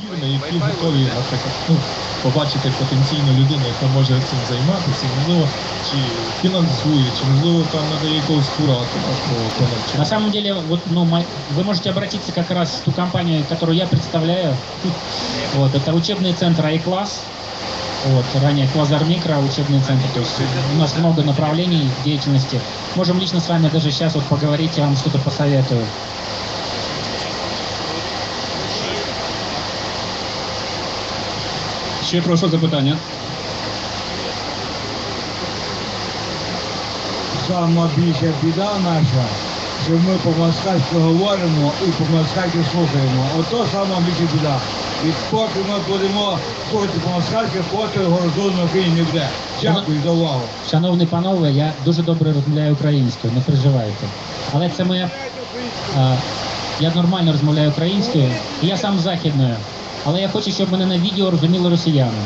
фірми, які готові, наприклад, побачити потенційну людину, яка може цим займатися, можливо, чи фінансує, чи можливо там надає якогось куратора по навчанню. На самом деле, вот, вы можете обратиться как раз в ту компанию, которую я представляю. Вот, это учебный центр iClass. Вот, ранее Квазар Микро, учебный центр. То есть у нас много направлений деятельности. Можем лично с вами даже сейчас вот поговорить, я вам что-то посоветую. Ще прошу запитання. Сама більша біда наша, що ми по-москальськи говоримо і по-москальськи слухаємо. Ото сама більша біда. І поки ми будемо слухати по-москальськи, поки горизонту в Україні не буде. Дякую за увагу. Шановні панове, я дуже добре розмовляю українською, не переживайте. Але це моя... Я нормально розмовляю українською, і я сам з західної. Але я хочу, щоб мене на відео розуміли росіяни.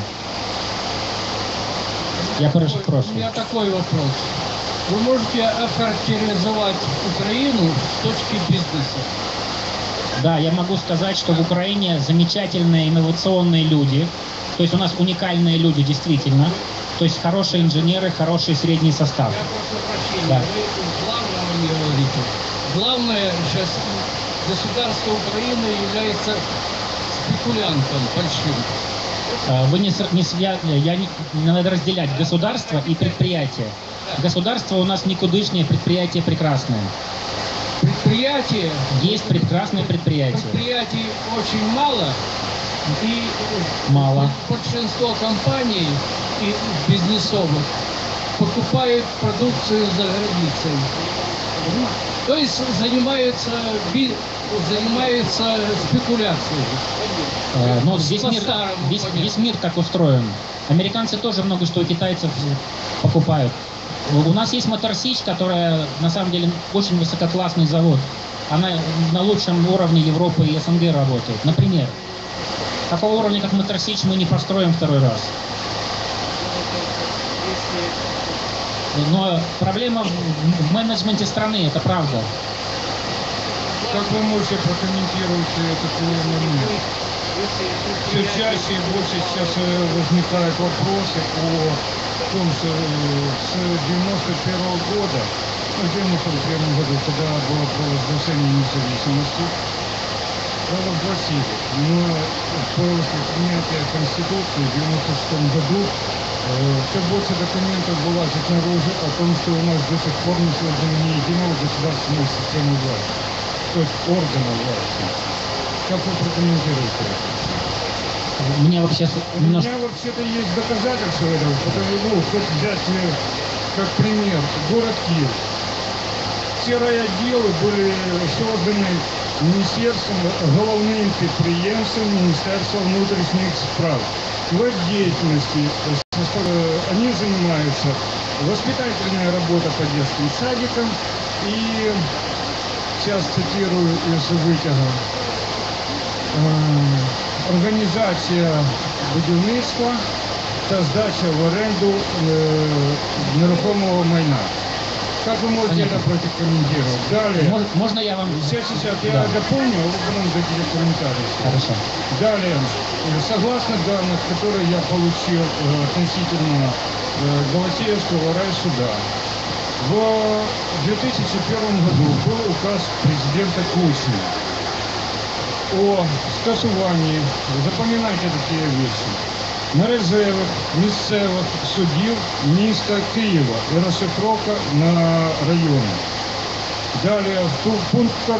Я прошу. У меня такой вопрос. Вы можете охарактеризовать Украину с точки бизнеса? Да, я могу сказать, что в Украине замечательные инновационные люди. То есть у нас уникальные люди, действительно. То есть хорошие инженеры, хороший средний состав. Я прошу прощения, Да. вы главного не говорите. Главное, сейчас государство Украины является спекулянтом большим. Вы не надо разделять государство и предприятие. Государство у нас никудышнее, предприятие прекрасное. Предприятие, Есть прекрасные предприятия. предприятий очень мало, и Мало. большинство компаний и бизнесовых покупают продукцию за границей. То есть занимаются спекуляцией. Но здесь мир, По-старому весь мир так устроен. Американцы тоже много что у китайцев покупают. У нас есть Моторсич, которая на самом деле очень высококлассный завод. Она на лучшем уровне Европы и СНГ работает. Например, такого уровня, как Моторсич, мы не построим второй раз. Но проблема в менеджменте страны, это правда. Как вы можете прокомментировать этот момент? Все чаще и больше сейчас возникают вопросы о том, что с 91 года, в 91 году, когда было провозглашение независимости, провозгласили, но после принятия Конституции в 96 году все больше документов вылазит наружу о том, что у нас до сих пор не создана ни единого государственной системы власти, то есть органа власти. Как вы прокомментируете это? Мне вообще У немножко... меня вообще-то есть доказательства этого, потому что хоть взять как пример город Киев. Все райотделы были созданы Министерством, головным предприятием Министерства внутренних справ. В их деятельности они занимаются воспитательная работа по детским садикам и, сейчас цитирую из вытяга, организация будівництва та здача в оренду нерухомого майна. Как вы можете Понятно. это прокомментировать? Далее. Можно я вам... Сейчас я Да. дополню, а вы потом дадите комментарии. Хорошо. Далее, согласно данных, которые я получил относительно Голосеевского райсуда, в 2001 году был указ президента Кучмы о скасуванні, запам'ятайте такі речі, мережевих місцевих судів міста Києва і розшифровка на райони. Далі, пункт 2.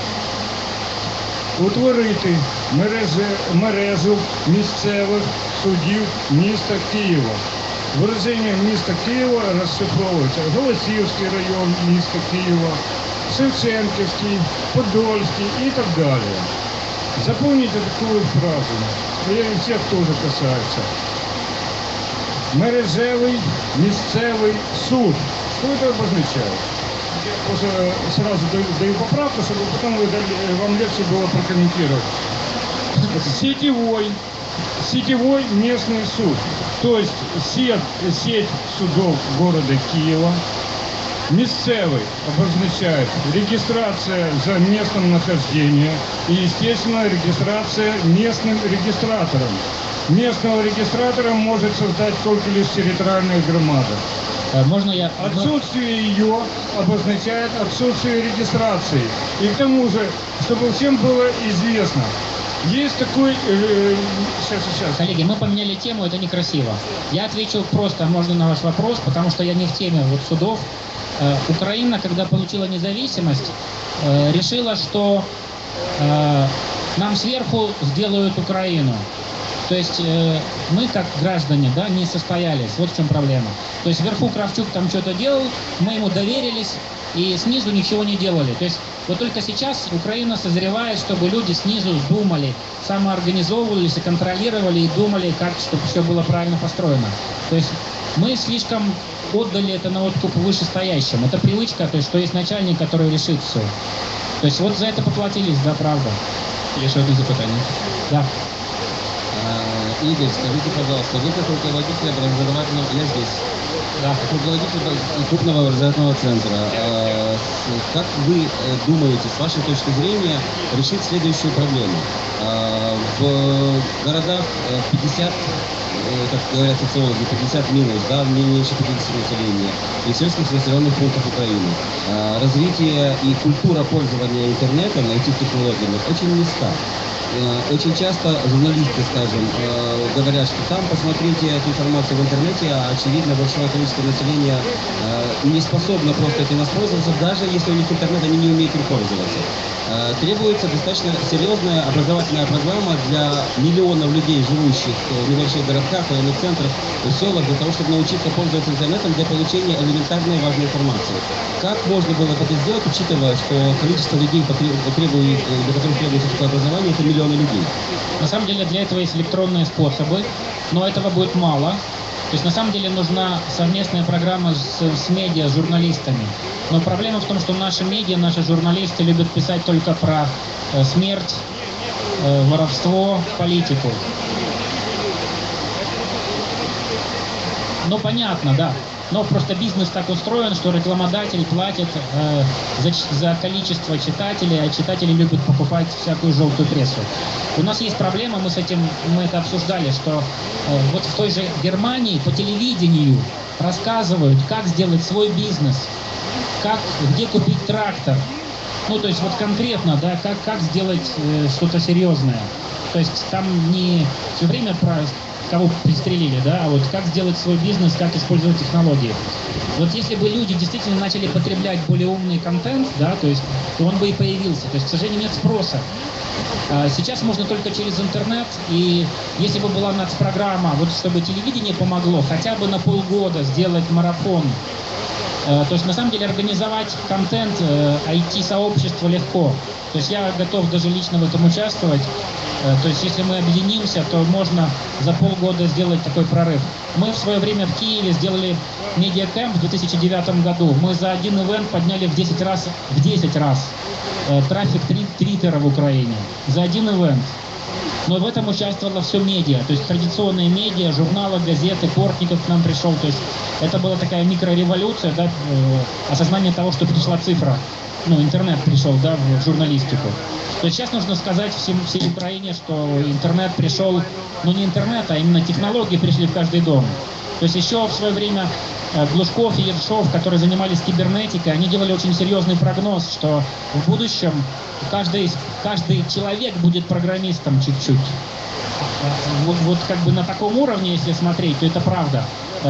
Утворити мережу місцевих судів міста Києва. Вираження міста Києва розшифровується Голосіївський район міста Києва, Шевченківський, Подольський і так далі. Запомните такую фразу, и всех тоже касается. Мережевый місцевий суд. Что это обозначает? Я просто сразу даю поправку, чтобы потом вам легче было прокомментировать. Сетевой местный суд. То есть сеть судов города Киева Местевый обозначает регистрация за местом нахождения и, естественно, регистрация местным регистратором. Местного регистратора может создать только лишь территориальная громада. Можно я... Отсутствие ее обозначает отсутствие регистрации. И к тому же, чтобы всем было известно, есть такой... Сейчас. Коллеги, мы поменяли тему, это некрасиво. Я отвечу просто, можно, на ваш вопрос, потому что я не в теме вот судов. Украина, когда получила независимость, решила, что нам сверху сделают Украину. То есть мы, как граждане, да, не состоялись. Вот в чем проблема. То есть вверху Кравчук там что-то делал, мы ему доверились, и снизу ничего не делали. То есть вот только сейчас Украина созревает, чтобы люди снизу думали, самоорганизовывались и контролировали, и думали, как, чтобы все было правильно построено. То есть мы слишком отдали это на откуп вышестоящим. Это привычка, то есть что есть начальник, который решит все. То есть вот за это поплатились, да, правда. Є ще одне запитання. Да. Игорь, скажите, пожалуйста, вы как руководитель образовательного... Я здесь. Да. Как руководитель крупного образовательного центра, как вы думаете, с вашей точки зрения, решить следующую проблему? В городах 50, как говорят социологи, 50 минус, да, меньше 50 населения, и сельских населенных пунктах Украины. Развитие и культура пользования интернетом, IT-технологиями очень низка. Очень часто журналисты, скажем, говорят, что там посмотрите эту информацию в интернете, а очевидно большое количество населения не способно просто этим воспользоваться, даже если у них интернет, они не умеют им пользоваться. Требуется достаточно серьезная образовательная программа для миллионов людей, живущих в небольших городках, районных центрах, селах, для того, чтобы научиться пользоваться интернетом для получения элементарной важной информации. Как можно было это сделать, учитывая, что количество людей, для которых требуется такое образование, это миллионы людей? На самом деле для этого есть электронные способы, но этого будет мало. То есть на самом деле нужна совместная программа с медиа, с журналистами. Но проблема в том, что наши медиа, наши журналисты любят писать только про смерть, воровство, политику. Ну понятно, да. Но просто бизнес так устроен, что рекламодатель платит за количество читателей, а читатели любят покупать всякую желтую прессу. У нас есть проблема, мы это обсуждали, что вот в той же Германии по телевидению рассказывают, как сделать свой бизнес, где купить трактор. Ну, то есть вот конкретно, да, как сделать что-то серьезное. То есть там не все время про кого пристрелили, да, а вот как сделать свой бизнес, как использовать технологии. Вот если бы люди действительно начали потреблять более умный контент, да, то есть то он бы и появился. То есть, к сожалению, нет спроса. Сейчас можно только через интернет, и если бы была нацпрограмма, вот чтобы телевидение помогло, хотя бы на полгода сделать марафон. То есть, на самом деле, организовать контент IT-сообщества легко. То есть я готов даже лично в этом участвовать. То есть если мы объединимся, то можно за полгода сделать такой прорыв. Мы в свое время в Киеве сделали медиакэмп в 2009 году. Мы за один ивент подняли в 10 раз трафик Твиттера в Украине. За один ивент. Но в этом участвовало все медиа, то есть традиционные медиа, журналы, газеты, Портников к нам пришел. То есть это была такая микрореволюция, да, осознание того, что пришла цифра, интернет пришел, да, в журналистику. То есть сейчас нужно сказать всей Украине, что интернет пришел, не интернет, а именно технологии пришли в каждый дом. То есть еще в свое время Глушков и Ершов, которые занимались кибернетикой, они делали очень серьезный прогноз, что в будущем каждый человек будет программистом чуть-чуть. Вот как бы на таком уровне, если смотреть, то это правда.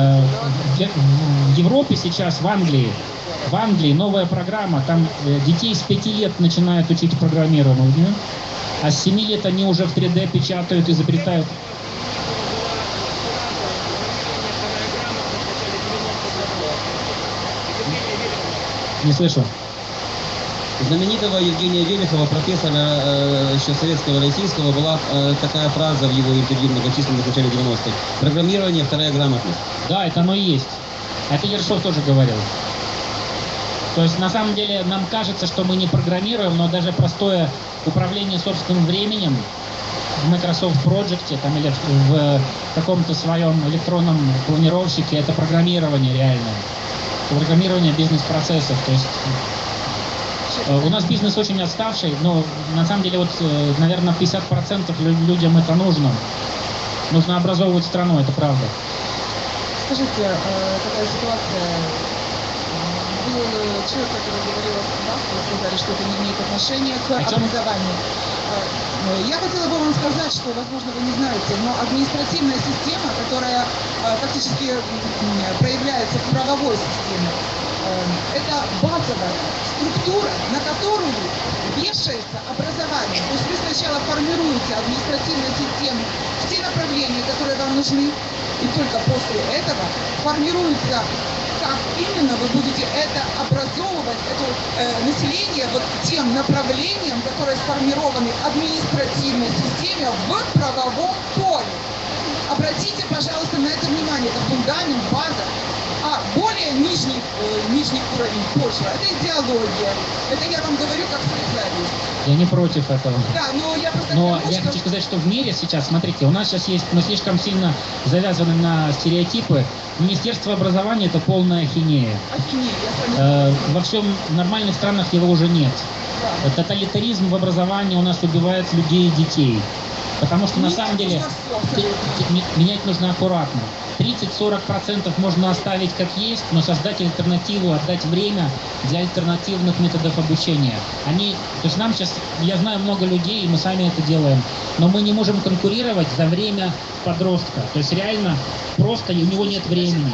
В Европе сейчас, в Англии новая программа, там детей с 5 лет начинают учить программированию, а с 7 лет они уже в 3D печатают, изобретают. Не слышу. Знаменитого Евгения Велихова, профессора еще советского и российского, была такая фраза в его интервью многочисленных в начале 90-х. Программирование – вторая грамотность. Да, это оно и есть. Это Ершов тоже говорил. То есть на самом деле нам кажется, что мы не программируем, но даже простое управление собственным временем в Microsoft Project там, или в каком-то своем электронном планировщике – это программирование реальное. программирование бизнес-процессов. То есть у нас бизнес очень отставший, но на самом деле, вот, наверное, 50% людям это нужно. Нужно образовывать страну, это правда. Скажите, такая ситуация. Был человек, который говорил о стандартах, вы сказали, что это не имеет отношения к образованию. Я хотела бы вам сказать, что, возможно, вы не знаете, но административная система, которая фактически проявляется в правовой системе, это базовая структура, на которую вешается образование. То есть вы сначала формируете административную систему, все направления, которые вам нужны, и только после этого формируется, как именно вы будете это образовывать, это население вот тем направлением, которые сформированы в административной системе в правовом поле. Обратите, пожалуйста, на это внимание, это фундамент, база. А более нижний уровень почвы – это идеология. Это я вам говорю как специалист. Я не против этого. Да, но я просто Но потому, я хочу сказать, что в мире сейчас, смотрите, у нас сейчас есть, мы слишком сильно завязаны на стереотипы. Министерство образования – это полная ахинея. Ахинея, я с вами Во всем нормальных странах его уже нет. Да. Тоталитаризм в образовании у нас убивает людей и детей. Потому что на Менять самом деле нужно всё. менять нужно аккуратно. 30-40% можно оставить как есть, но создать альтернативу, отдать время для альтернативных методов обучения. То есть нам сейчас, я знаю много людей, и мы сами это делаем, но мы не можем конкурировать за время подростка. То есть реально просто у него нет времени.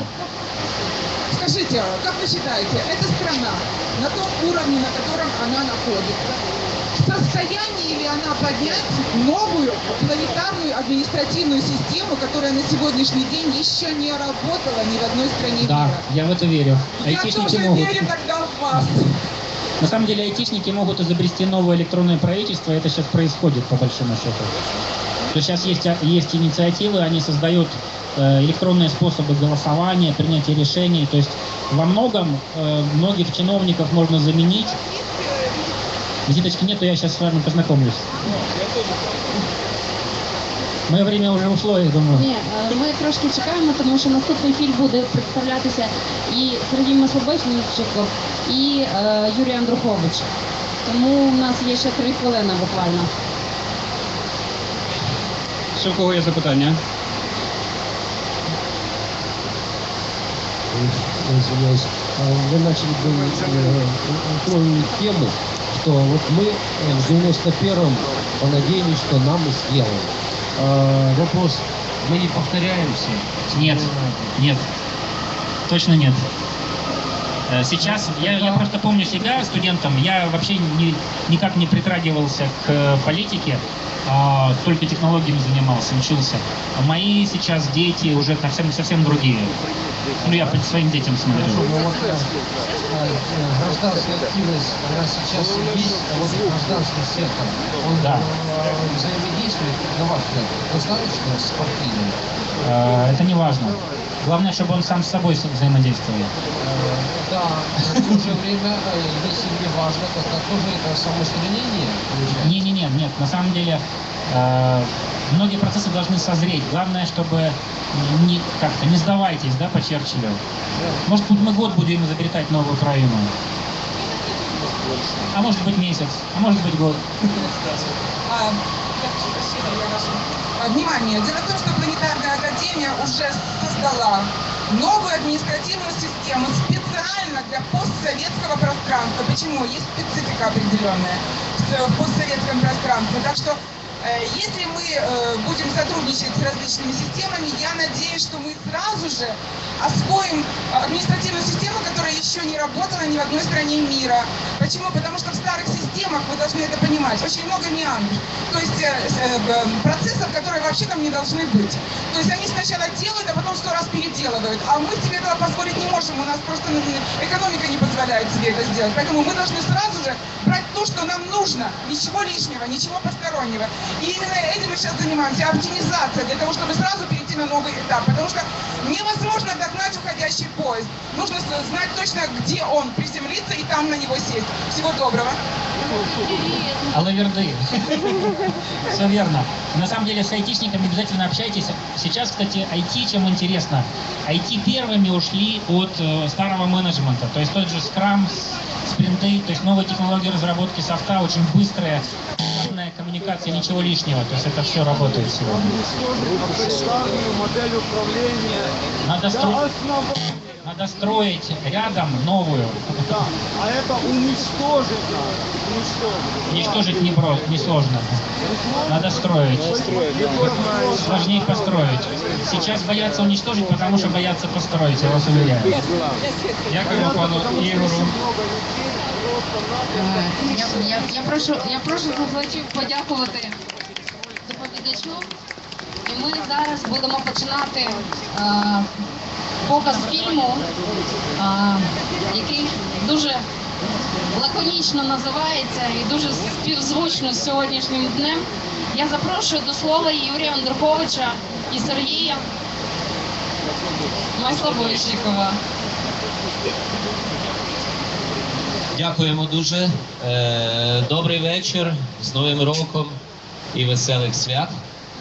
Скажите, как вы считаете, эта страна на том уровне, на котором она находится, в состоянии ли она поднять новую планетарную административную систему, которая на сегодняшний день еще не работала ни в одной стране Да, мира? я в это верю. Я Айтишники тоже могут. верю тогда в вас. На самом деле айтишники могут изобрести новое электронное правительство, и это сейчас происходит по большому счету. То есть сейчас есть инициативы, они создают электронные способы голосования, принятия решений. То есть во многом многих чиновников можно заменить. Визиточки нету, я сейчас с вами познакомлюсь. Моє время вже ушло, я думаю. Ні, ми трошки чекаємо, тому що наступний фільм буде представлятися і Сергій Маслобочниченко, і Юрій Андрухович. Тому у нас є ще 3 хвилини буквально. Ще у кого є запитання? Извиняюсь, вы начали говорить тему, что вот мы в 91-м понадеялись, что нам и сделают. Вопрос, мы не повторяемся? Нет, нет, точно нет. Сейчас, я просто помню себя студентом, я вообще никак не притрагивался к политике, только технологиями занимался, учился. Мои сейчас дети уже совсем другие. Ну, я по своим детям смотрю. Ну, вот, гражданская активность, она сейчас есть, а вот гражданский сектор, он взаимодействует, на ваш взгляд, достаточно с партийным? Это не важно. Главное, чтобы он сам с собой взаимодействовал. Да, но в то же время, если не важно, то тоже это самоустранение? Нет. На самом деле, многие процессы должны созреть. Главное, чтобы не сдавайтесь, да, по Черчиллю. Может быть, мы год будем изобретать новую Украину. А может быть месяц, а может быть год. Внимание! Дело в том, что Планетарная академия уже создала новую административную систему специально для постсоветского пространства. Почему? Есть специфика определенная в постсоветском пространстве. Так что если мы будем сотрудничать с различными системами, я надеюсь, что мы сразу же освоим административную систему, которая еще не работала ни в одной стране мира. Почему? Потому что в старых системах, вы должны это понимать, очень много меандров. То есть процессов, которые вообще там не должны быть. То есть они сначала делают, а потом 100 раз переделывают. А мы себе этого позволить не можем. У нас просто экономика не позволяет себе это сделать. Поэтому мы должны сразу же брать то, что нам нужно. Ничего лишнего, ничего постороннего. И именно этим мы сейчас занимаемся. Оптимизация, для того, чтобы сразу перейти на новый этап. Потому что невозможно догнать уходящий поезд. Нужно знать точно, где он приземлится, и там на него сесть. Всего доброго. Алаверды. Все верно. На самом деле с айтишниками обязательно общайтесь. Сейчас, кстати, IT, чем интересно, IT первыми ушли от старого менеджмента. То есть тот же Scrum, спринты, то есть новые технологии разработки софта, очень быстрая, коммуникация, ничего лишнего. То есть это все работает сегодня. Модель управления. Надо строить рядом новую. Да, а это уничтожить. Уничтожить не сложно. Надо строить. Сложнее построить. Сейчас боятся уничтожить, потому что боятся построить, я вас уверяю. Дякую пану Ігору. Я прошу глядачів подякувати доповідачу. І ми зараз будемо починати показ фільму, який дуже лаконічно називається і дуже співзвучно з сьогоднішнім днем. Я запрошую до слова Юрія Андруховича і Сергія Маслобойщикова. Дякуємо дуже. Добрий вечір, з Новим роком і веселих свят.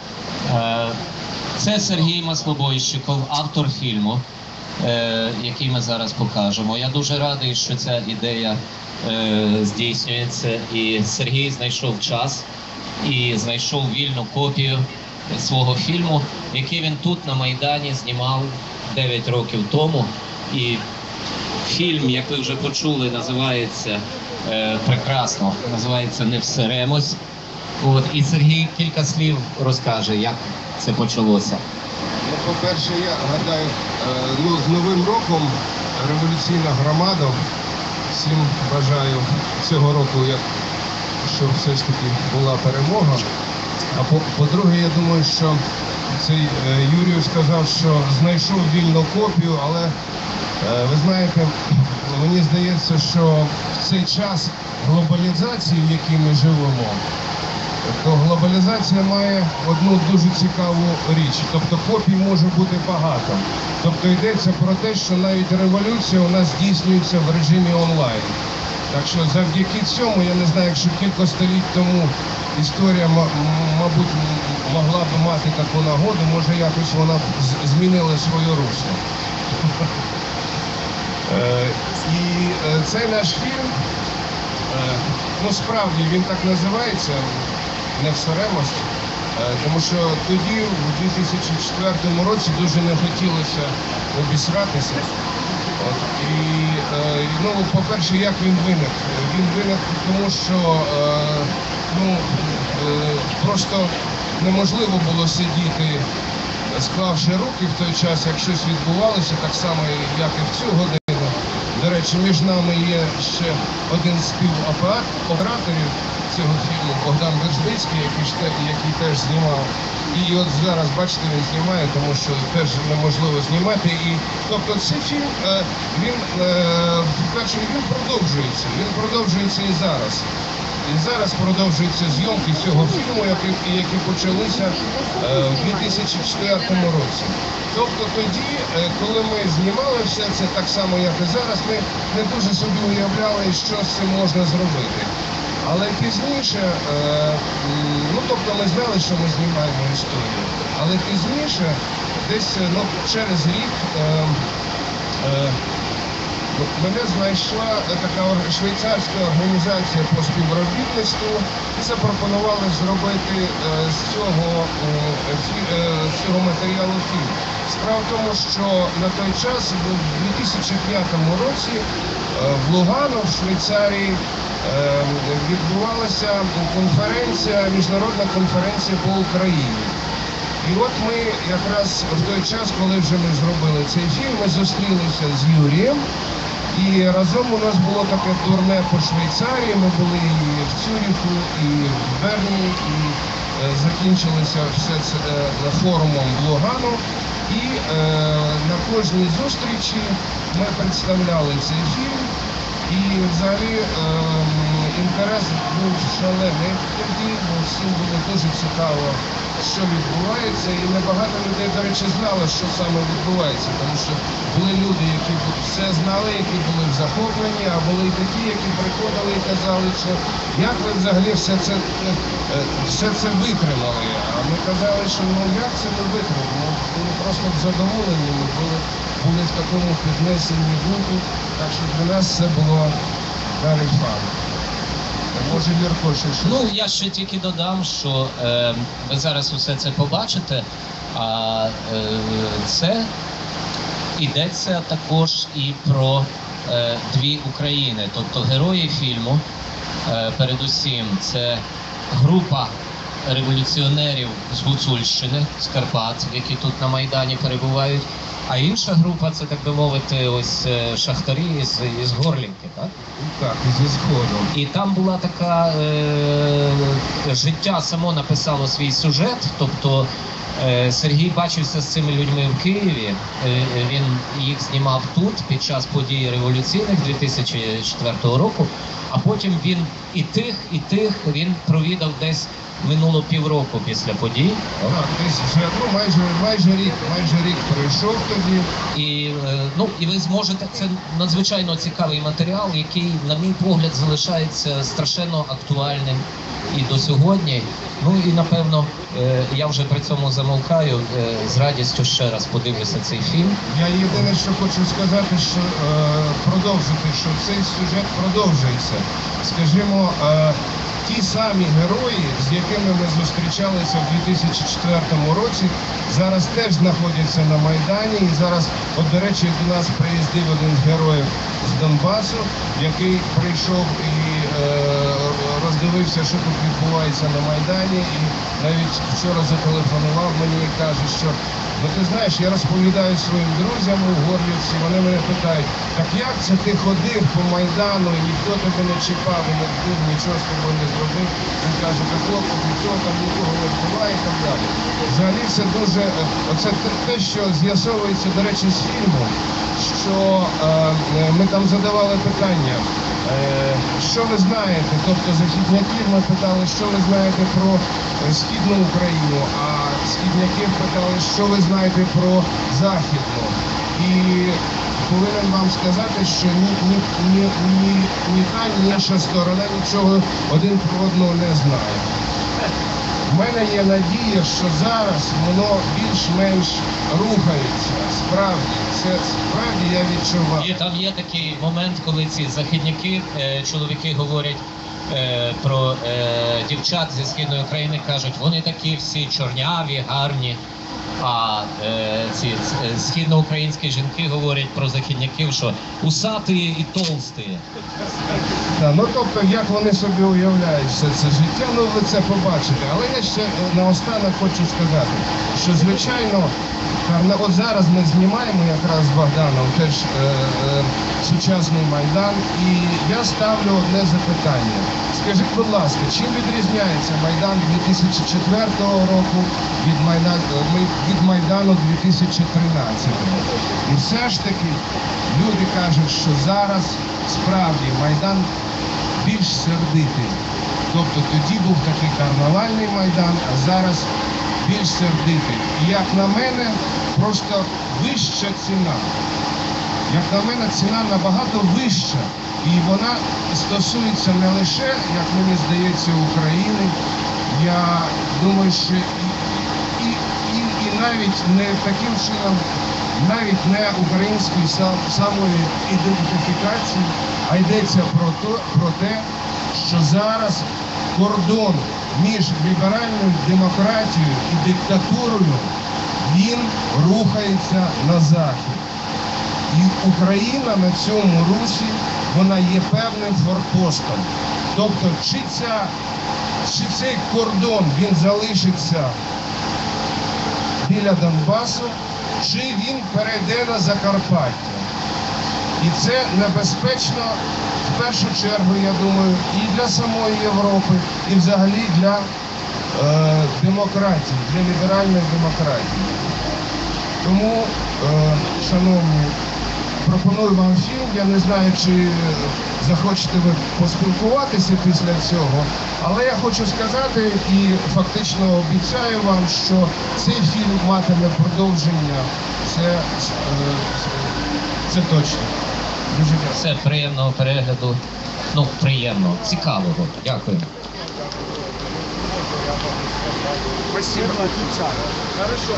Це Сергій Маслобойщиков, автор фільму, який ми зараз покажемо. Я дуже радий, що ця ідея здійснюється. І Сергій знайшов час і знайшов вільну копію свого фільму, який він тут на Майдані знімав 9 років тому. І фільм, як ви вже почули, називається прекрасно, називається «Не всеремось». От, і Сергій кілька слів розкаже, як це почалося. Ну, по-перше, я гадаю, з Новим роком революційна громада. Всім бажаю цього року, щоб все ж таки була перемога. А по-друге, я думаю, що цей Юрій сказав, що знайшов вільну копію, але ви знаєте, мені здається, що в цей час глобалізації, в якій ми живемо, то глобалізація має одну дуже цікаву річ. Тобто копій може бути багато. Тобто йдеться про те, що навіть революція у нас здійснюється в режимі онлайн. Так що завдяки цьому, я не знаю, якщо кілька століть тому історія, мабуть, могла б мати таку нагоду, може якось вона змінила своє русло. І цей наш фільм, ну справді він так називається, «Не всеремось», тому що тоді, у 2004 році, дуже не хотілося обісратися. І, ну, по-перше, як він виник? Він виник тому, що просто неможливо було сидіти, склавши руки в той час, як щось відбувалося, так само, як і в цю годину. До речі, між нами є ще один з співоператорів цього фільму, Богдан Вержбицький, який теж знімав. І от зараз, бачите, він знімає, тому що теж неможливо знімати. І, тобто цей фільм, він продовжується і зараз. І зараз продовжуються зйомки цього фільму, які почалися в 2004 році. Тобто тоді, коли ми знімали все це так само, як і зараз, ми не дуже собі уявляли, що з цим можна зробити. Але пізніше, ну тобто ми знали, що ми знімаємо історію, але пізніше, десь через рік, мене знайшла така швейцарська організація по співробітництву і запропонували зробити з цього матеріалу фільм. Справа в тому, що на той час, у 2005 році, в Лугано, в Швейцарії, відбувалася конференція, міжнародна конференція по Україні. І от ми якраз в той час, коли вже ми зробили цей фільм, ми зустрілися з Юрієм. І разом у нас було таке турне по Швейцарії, ми були і в Цюріху, і в Берні, і закінчилося все це форумом в Лугану. І на кожній зустрічі ми представляли цей фільм. І взагалі інтерес був шалений тоді, бо всім було дуже цікаво, що відбувається, і небагато людей, до речі, знало, що саме відбувається, тому що були люди, які все знали, які були захоплені, а були і такі, які приходили і казали, що як ви взагалі все це витримали. А ми казали, що ну як це ми витримали? Ми були просто задоволені, ми були в такому піднесенні духу, так що для нас це було very fun. Може, Вірко, ще щось? Ну, я ще тільки додам, що ви зараз усе це побачите, а це йдеться також і про дві України. Тобто герої фільму, передусім, це група революціонерів з Гуцульщини, з Карпат, які тут на Майдані перебувають. А інша група, це, так би мовити, ось шахтарі із Горлівки, так? Так, зі Сходу. І там була така, життя само написало свій сюжет, тобто Сергій бачився з цими людьми в Києві, він їх знімав тут під час подій революційних 2004 року, а потім він і тих він провідав десь минуло півроку після подій. Так, десь вже, ну, майже рік пройшов тоді. І ви зможете, це надзвичайно цікавий матеріал, який, на мій погляд, залишається страшенно актуальним і до сьогодні. Ну і напевно, я вже при цьому замовкаю, з радістю ще раз подивлюся цей фільм. Я єдине, що хочу сказати, що продовжити, що цей сюжет продовжується. Скажімо, ті самі герої, з якими ми зустрічалися в 2004 році, зараз теж знаходяться на Майдані. І зараз, от, до речі, до нас приїздив один з героїв з Донбасу, який прийшов і роздивився, що тут відбувається на Майдані. І навіть вчора зателефонував мені і каже, що ну ти знаєш, я розповідаю своїм друзям у Горлівці, вони мене питають, так як це ти ходив по Майдану і ніхто тебе не чіпав, і нічого з тобою не зробив. Він каже, так хлопці, нічого там нікого не вбиває і так далі. Взагалі це дуже, оце те, що з'ясовується, до речі, з фільму, що ми там задавали питання, що ви знаєте, тобто західняків ми питали, що ви знаєте про Східну Україну, а східняків питали, що ви знаєте про Західну. І повинен вам сказати, що ні та, ні інша сторона нічого один про одного не знає. У мене є надія, що зараз воно більш-менш рухається, справді. Це справді я відчуваю. І там є такий момент, коли ці західняки, чоловіки говорять про дівчат зі Східної України, кажуть, вони такі всі чорняві, гарні. А ці східноукраїнські жінки говорять про західняків, що усаті і толсті. Да, ну тобто, як вони собі уявляють все це життя, ну ви це побачите. Але я ще наостанок хочу сказати, що звичайно, от зараз ми знімаємо якраз з Богданом теж сучасний Майдан, і я ставлю одне запитання. Скажіть, будь ласка, чим відрізняється Майдан 2004 року від Майдану 2013 року? І все ж таки люди кажуть, що зараз справді Майдан більш сердитий. Тобто тоді був такий карнавальний Майдан, а зараз більш сердитий. І як на мене, просто вища ціна. Як на мене, ціна набагато вища. І вона стосується не лише, як мені здається, України. Я думаю, що і навіть не таким чином, навіть не української самої ідентифікації, а йдеться про те, що зараз кордон між ліберальною демократією і диктатурою, він рухається на захід. І Україна на цьому русі, вона є певним форпостом. Тобто, чи цей кордон, він залишиться біля Донбасу, чи він перейде на Закарпаття. І це небезпечно, в першу чергу, я думаю, і для самої Європи, і взагалі для демократії, для ліберальної демократії. Тому, шановні пропоную вам фільм. Я не знаю, чи захочете ви поспілкуватися після цього, але я хочу сказати і фактично обіцяю вам, що цей фільм матиме продовження. Це точно. Дуже дякую. Все, приємного перегляду. Ну, приємного, цікавого. Дякую. Спасибо. Хорошо.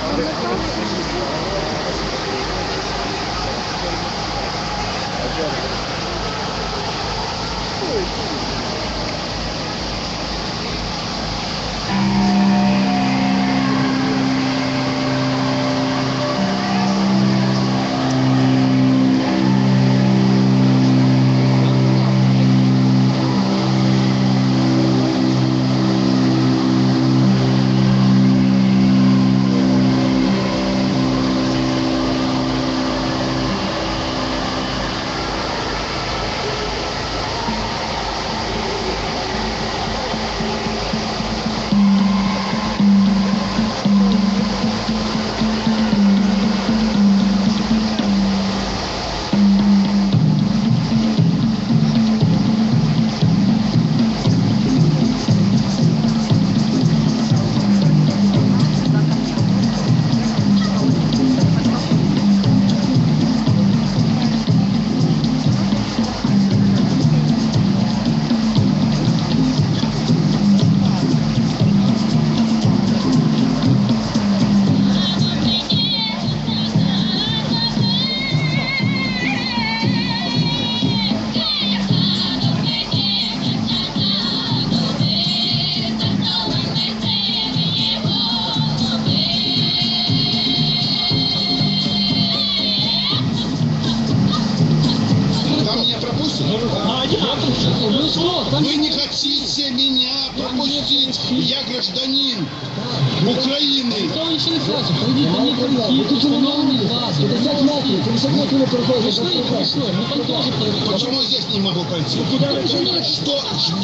Вы не хотите меня пропустить. Я гражданин Украины. Никто ничего не хочет. Пройдите, не пройдите. Установленный класс. 50 метров. 50 метров не проходит. Пришли. Мы там тоже пройдем. Почему я здесь не могу пройти? Что?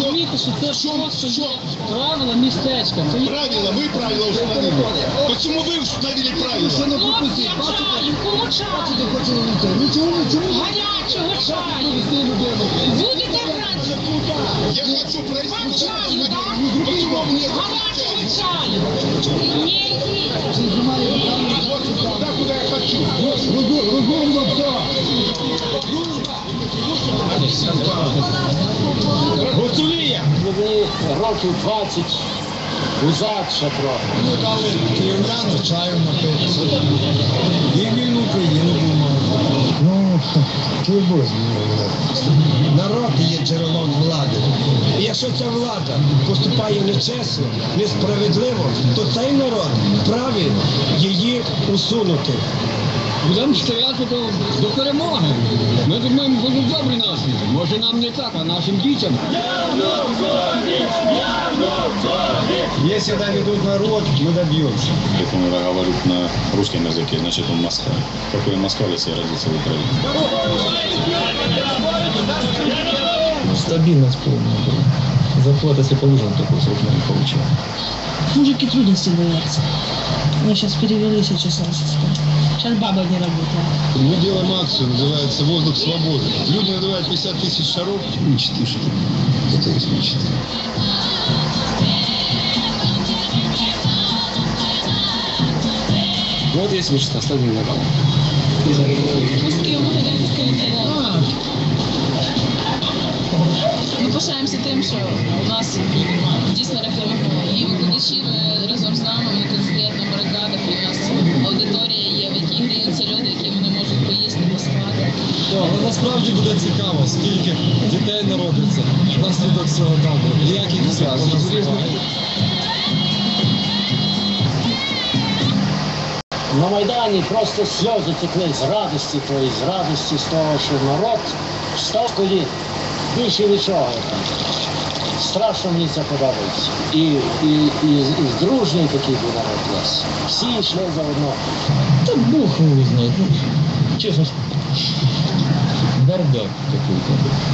Что? Правила местечка. Правила? Вы правила установили. Почему вы установили правила? Кому чаю? Гарячого чаю. Будете брати? Я хочу пройти. Вам чаю, да? Почему мне Гарячого чаю. Не идите. туда, куда я хочу? Гуцулія! Років 20 узад ще трохи. Ну, дали київляну чаю напитися. І вільну Україну думав. Ну, не будь народ є джерелом влади. І якщо ця влада поступає нечесно, несправедливо, то цей народ вправі її усунути. Будемо стояти до перемоги. Ми думаємо, будуть добрі наслідки. Може нам не так, а нашим дітям. Если доведут народ, мы добьемся. Это он говорит на русском языке, значит он москаль. Какой москаль, если родился в Украине? Стабильность полная была. Зарплата, если положено, такой срок не получил. Мужики трудности боятся. Мы сейчас перевели сейчас российское. Сейчас баба не работает. Мы делаем акцию, называется «Воздух свободы». Люди надувают 50 тысяч шаров. Мечты, что ли? Это есть мечты. Вот есть мечта, стать генералом. Ми пишаємося тим, що у нас дійсно рекламуємо. І викладачі разом з нами, вони тут стоять на барикадах, і у нас аудиторія є, в якій гріються люди, які не можуть поїсти, поспати. Але насправді буде цікаво, скільки дітей народиться внаслідок цього табору. Як їх зразу називають. На Майдані просто сльози текли з радості тої, з радості з того, що народ став колі. Більше нічого. Страшно мені це подобається. І дружний такий був народ у нас. Всі йшли заодно. Да Бог его знает. Ну, честно, бардак какой-то.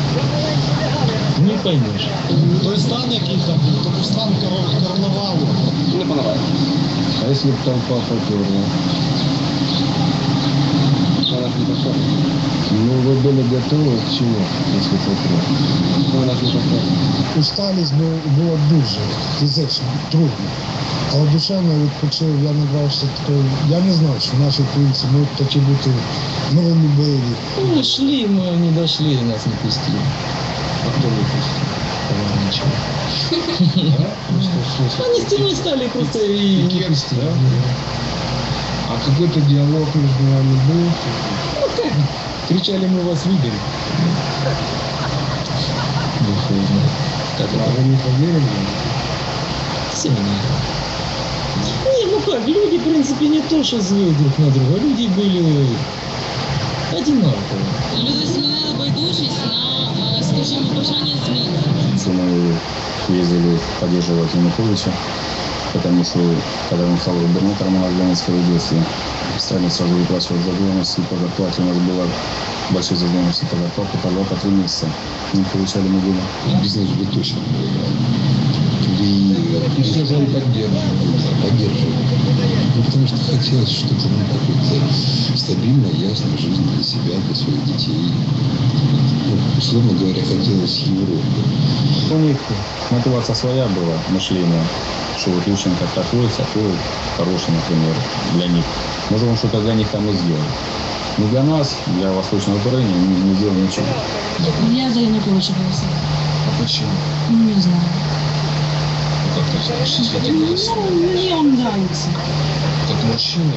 Не поймешь. Той стан, який там був, то був стан карнавалу. Не подобається. А якщо б там папа перла? Вона не доходить. Ну, вы были готовы к чему, если потрібно? Усталість була дуже фізично трудно. Але душевно відпочив, я набрався такої, я не знав, що наші українці можуть такі бути миролюбиві. Ну, шли, мы не дошли, нас не пустили. А кто не пустил? Они стеной стали просто и не пустили. А какой-то диалог между вами был? Ну как, кричали, мы вас любим. Как это? Вы не поверили? Всем нет. Не, ну как, люди, в принципе, не то, что злые друг на друга. Люди были одинаковые. Люди змінили байдужість на, скажімо, бажання зміни. Мы ездили поддерживать Януковича, потому что, когда он стал губернатором, у нас в Донецкой области стали сразу выплачивать задолженности по зарплате. У нас было большие задолженности по зарплате, по 2-3 месяца. Не получали неделю. Бизнес бы точно и все же он поддерживал. Ну, потому что хотелось, чтобы какой-то стабильная, ясная жизнь для себя, для своих детей. Ну, условно говоря, хотелось Европы. У них мотивация своя была, мышление, что вот Ющенко такой хороший, например, для них. Может, он что-то для них там и сделал. Но для нас, для Восточного Украины, не сделал ничего. Я за Януковича голосовала. А почему? Не знаю. Как ты знаешь, Мне он нравится. как мужчина?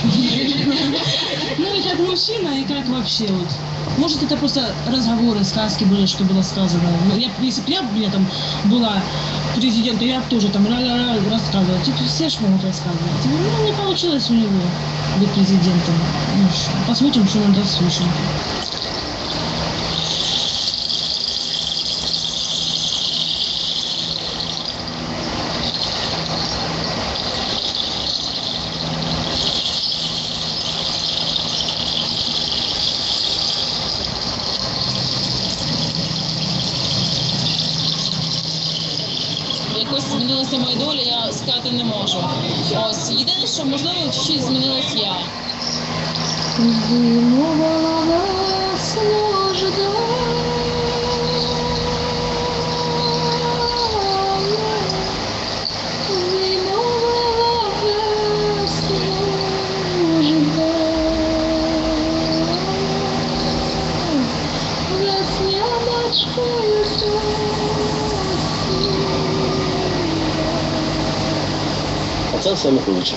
Ну и как мужчина, и как вообще вот. Может, это просто разговоры, сказки были, что было сказано. Ну, если бы я там была президентом, я бы тоже там рассказывала. Типа все ж могут рассказывать. Ну, не получилось у него быть президентом. Ну, посмотрим, что он даст Ющенко. Якось змінилася моя доля, я сказати не можу. Ось, єдине, що можливо щось змінилась я. Вымывала вас нужда. Вымывала вас нужда. Весняночкою А це все Янукович.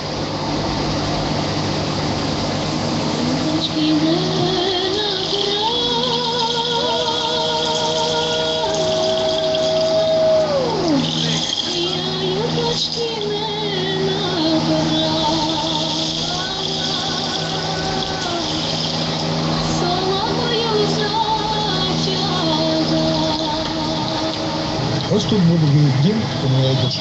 Ось тут буде дім моєї дочки.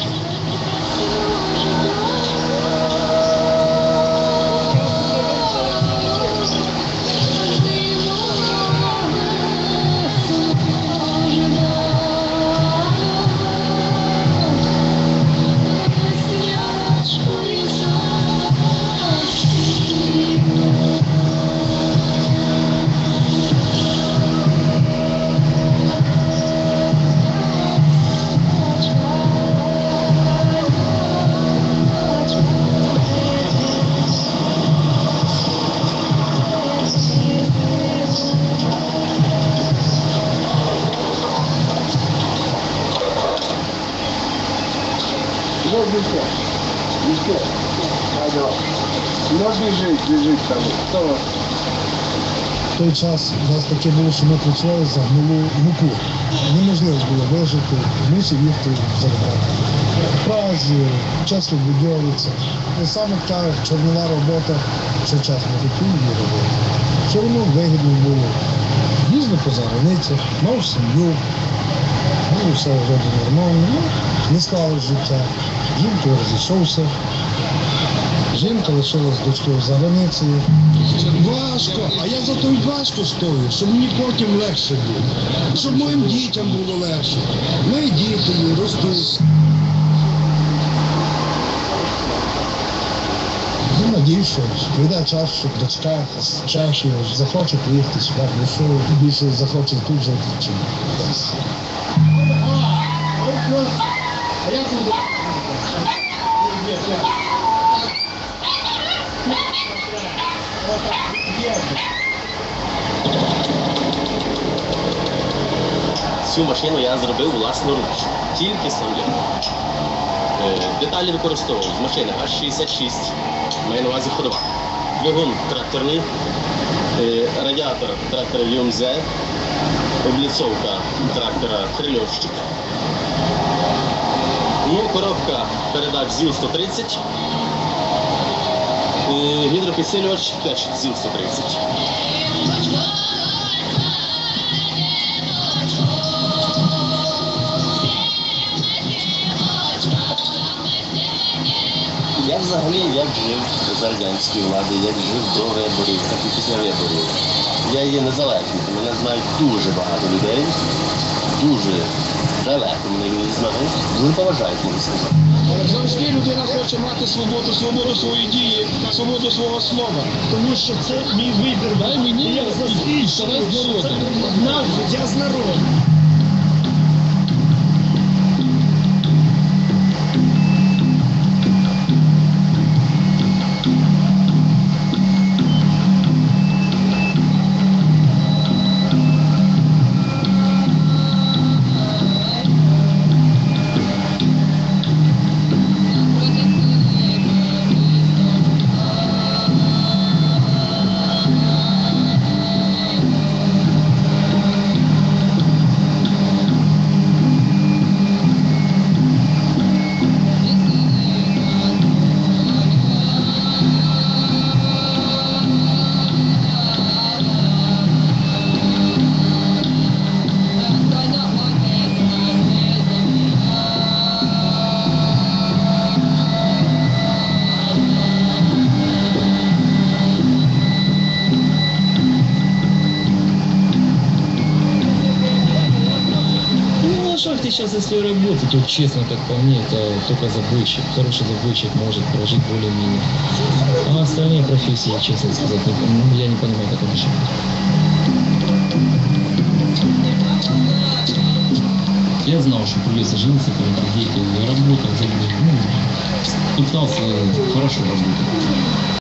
В той час у нас таке було, що ми працювали за гнилу муку. Неможливо було вижити, мусив їхати заробляти. В Празі, часто будьовиця. І саме та чорнова робота, що час не хотів її робити. Що воно вигідно було. Їздив по заграницях, мав сім'ю, ну все вроде нормально, ну, не склалось життя. Жінкою розійшовся. Жінка лишилась з дочкою за границею. Важко, а я за то й важко стою, щоб мені потім легше було. Щоб моїм дітям було легше. Мої діти ростуть. надіюсь, що прийде час, щоб дочка чаще захоче приїхати сюди, бо що більше захоче тут жити, чим десь. Цю машину я зробив власноруч, тільки сам я. Деталі використовував з машини аж-66, маю на увазі ходова. Двигун тракторний, радіатор трактора ЮМЗ, обліцовка трактора Крильовщик. Ну, коробка передач ЗІЛ-130, гідропідсилювач теж ЗІЛ-130. Я взагалі як жив за радянської влади, як жив до виборів, так і після виборів. Я є незалежний, мене знають дуже багато людей, дуже далеко мене люди знають, дуже поважають, можу сказати. Завжди людина хоче мати свободу, свободу своєї дії, свободу свого слова. Тому що це мій вибір. Дай мені, я захищаю, я з народу. Сейчас, если работать, то честно, как по мне, это только забойщик. Хороший забойщик может прожить более-менее. А остальные профессии, честно сказать, я не понимаю, как это решить. Я знал, что придется жениться, когда дети работать, пытался хорошо работать.